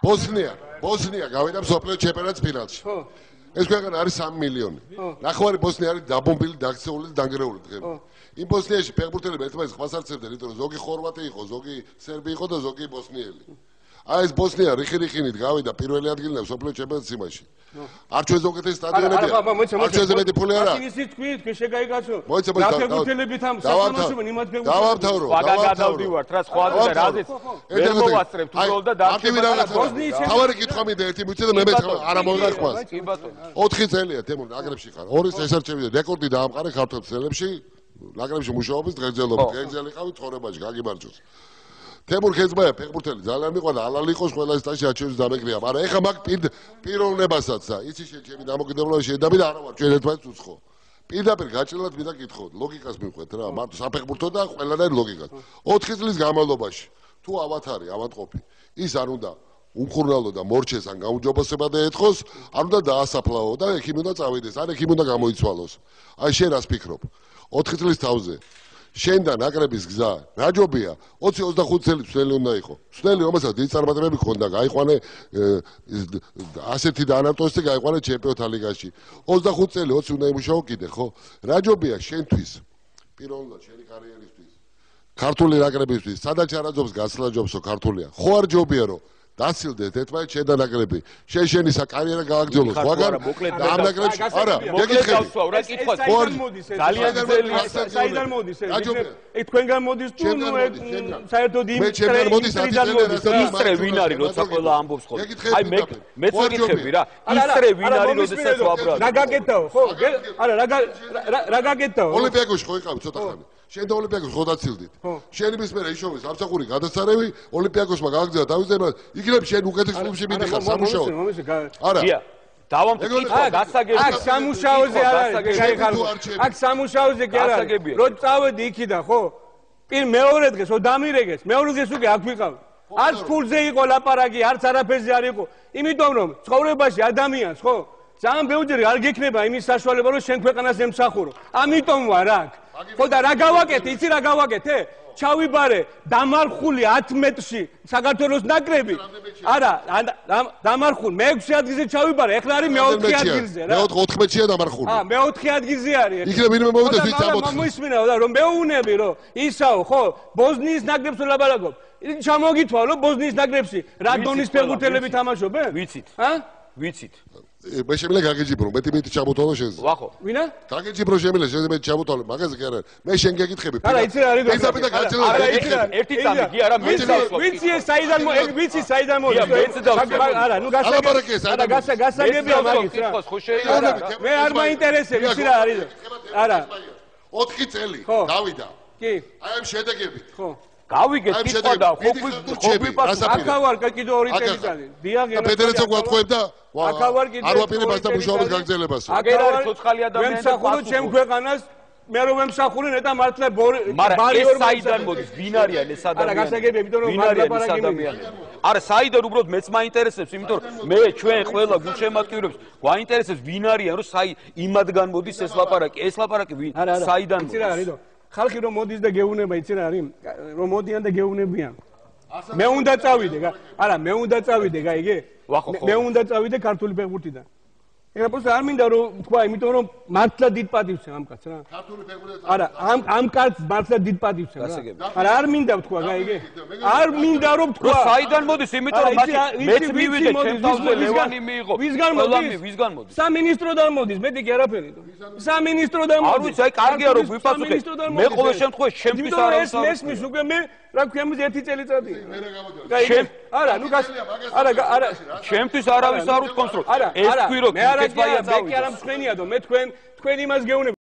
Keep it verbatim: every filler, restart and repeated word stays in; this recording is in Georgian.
ბოსნია, ბოსნია გავიდა მსოფლიო ჩემპიონატის ფინალში. ეს ქვეყანა არის სამი მილიონი. ნახევარი ბოსნია არის დაბომბილი, დაქცეული და დანგრეული დღემდე. იმ ბოსნიაში ფეხბურთელები ერთმანეთს ხმას არცევდნენ, იმიტომ რომ ზოგი ხორვატი იყო, ზოგი სერბი იყო და ზოგი ბოსნიელი. აი ეს ბოსნია რიხი-რიხინით გავიდა პირველი ადგილიდან მსოფლიო ჩემპიონატის სიმაში. არ ჩვენზე უკეთესი სტადიონებია. არ ჩვენზე მეტი ფული არა. მაშინ ისიც თქვი, თქვი შეგაიგაცო. მოიცა მოიცა. რა ფეხბურთელებით ამ საქართველოსში იმათ ფეხბურთელები. დავამთავრო, დავამთავროთ რა სხვა და რაზეც ვერ მოვასწრებთ უბრალოდ და დარჩება ბოსნიის. თავარი კითხვა მინდა ერთი მიცე და მე მე არა მოგახმას. კი ბატონო. ოთხი წელია თემურ ნაკრებში ხარ. ორი ესარჩევი რეკორდი დაამყარე ქართულ წელებში. ნაკრებში მუშაობის დღეგრძელობით. გეგზელი ყავი ცხოვრებაში გაგიმარჯოს. თემურ ხეძმაია ფეხბურთელი ძალიან მიყვარდა ალალი იყოს ყველა სტაჟი აჩვენის დამეკრია მაგრამ ეხა მაგ პიროვნებასაც და იცი შენ ჩემი დამოკიდებულება შედაბი და არა ვარ ჩვენ ერთმანეთს უცხო პირდაპირ გაჭრილად მინდა კითხო ლოგიკას მივყვეთ რა მარტო საფეხბურთო და ყველანაირ ლოგიკას ოთხი წლის განმავლობაში თუ ავათარი ავადმყოფი ის არ უნდა უმხურნალო და მორჩეს ან გაუმჯობესება და ეთხოს არ უნდა დაასაფლაო და ექიმი უნდა წავიდეს ან ექიმი უნდა გამოიცვალოს აი შენ რას ფიქრობ ოთხი წლის თავზე შენ და ნაკრების გზა რა ჯობია ოცი ოცდახუთი წელი მსვლელი უნდა იყო მსვლელი რომელსაც დიდი წარმატებები ჰქონდა გაიყვანე ასეთი დაანარტოსი გაიყვანე ჩემპიონთა ლიგაში ოცდახუთი წელი ოცი უნდა იმუშაო კიდე ხო რა ჯობია შენთვის პირველად შენი კარიერისთვის ქართული ნაკრებისთვის სადაც არაძობს გასვლა ჯობსო ქართულია ხო არ ჯობია რომ დასილდეთ ერთმანეთს შენ და ნაკრები შენ შენისა კარიერა გააგრძელოს სხვაგან და ამ ნაკრებში არა მეკითხები რა კითხვა ძალიან ძელი საიდან მოდის ეს თქვენგან მოდის თუ ნუ საერთოდ იმ წრიდან მოდის ისრე ვინ არის როცა ყველა ამბობს ხოლმე აი მე მეც ვეკითხები რა ისრე ვინ არის როდესაც ვაბრალ რა გაკეთაო ხო არა რა გაკეთაო ოლიმპიაკოში ხო იყავი ცოტა ხანი შენ და ოლიმპიაკოს ხო დაცილდით შენი მის მერე იშოვის სამსახური გადასარევი ოლიმპიაკოსმა გააგზავნა დაუძება იქნებ შენ უკეთეს კლუბში მიდიხარ სამუშაოდ არა დავამტკიცე გასაგებია აქ სამუშაოზე არ არის გაიხარბო აქ სამუშაოზე კი არ არის რო წავედი იქიდან ხო პირ მეორე დღეს ო დამირეგეს მეორე დღეს უკვე აქ ვიყავ არც ფულზე იყო ლაპარაკი არც არაფერზე არ იყო იმიტომ რომ ცხოვრებაში ადამიანს ხო ძალიან ბევრჯერ არ გექნება იმის საშუალება რომ შენ ქვეყანას ემსახურო ამიტომ ვარ აქ ხო და რა გავაკეთე იცი რა გავაკეთე ჩავიბარე დამარხული ათი მეტრში საქართველოს ნაკრები არა დამარხული მეექვსე ადგილზე ჩავიბარე ეხლა არის მეოთხე ადგილზე რა მეოთხმეტშია დამარხული აა მეოთხე ადგილზე არის იქნებ ვინმე მოვიდეს ვინც ამოთხე მომისმინა და რომ მეუნები რომ ისაო ხო ბოსნიის ნაკრებს ვლაპარაკობ ჩამოგითვალ რომ ბოსნიის ნაკრებში რა დონის ფეხბურთელები თამაშობენ ვიცით ა ვიცით მე შემიძლია გაგეჯიბრო მეტი მეტი ჩამოთვალო შენზე ვახო ვინა გაგეჯიბრო შემიძლია შენზე მეტი ჩამოთვალო მაგაზე კი არა მე შენ გეკითხები არა იცი რა არის ისა პიტა გაჭრილად არა ერთი წამი კი არა მე დავსვა ვიცი ეს საიდან მო ეგ ვიცი საიდან მოდის მეც დავსვა არა ნუ გასაგებია არა გასაგებია მაგის რა ხო შეიძლება მე არ მაინტერესებს იცი რა არის არა ოთხი წელი დავიდა კი აი ამ შედეგებით ხო გავიგეთ კითხვა და ხო გვიპარს აკავარ კიდე ორი წელი წალი დიახ ფედერაცია გვაწყობდა აკავარ კიდე არ ვაპირებ ასთა მუშაობის გაგრძელებას აგერ არის ცოცხალი ადამიანი ვემსახურო ჩემ ქვეყანას მე რომ ვემსახურე ნეტა მართლა ბარი ორ საიდან მოდის ვინ არიან ეს ადამიანები არა გასაგებია იმიტომ რომ ლაპარაკი ადამიანები არა საიდან უბრალოდ მეც მაინტერესებს იმიტომ რომ მე ჩვენ ყველა გულშემატკივრებს გვაინტერესებს ვინ არიან რომ საი იმადგან მოდის ეს ლაპარაკი ეს ლაპარაკი ვინ საიდან იცი რა არის ხალხი რომ მოდის და გეუნება იცი რა არის რომ მოდიან და გეუნებიან მე უნდა წავიდე არა მე უნდა წავიდე გაიგე მე უნდა წავიდე ქართული ფეხბურთიდან ეხლა პროსტა არ მინდა რომ თქვა იმიტომ რომ მართლა დიდ პატივს ამ კაცს რა ქართული ფეხბურთი არა ამ ამ კაცს მართლა დიდ პატივს რა არა არ მინდა თქვა გაიგე არ მინდა რომ თქვა საიდან მოდის იმიტომ რომ მეც მივიდე ჩემ თავზე ლევანი მიიღო ვისგან მოდის ვისგან მოდის სამინისტროდან მოდის მეტი კი არაფერი სამინისტროდან არ ვიცი აი კარგია რომ ვიფასუხე მე ყოველ შემთხვევაში ჩემთვის არ არის ეს მის უკვე მე რა ქვია ერთი წელიწადია გაიგე არა ნუ გას არა არა ჩემთვის არავის არ უთქვამს რომ ეს თქვი რომ მე არა მე კი არა მსხვენიადო მე თქვენ თქვენ იმას გეუბნები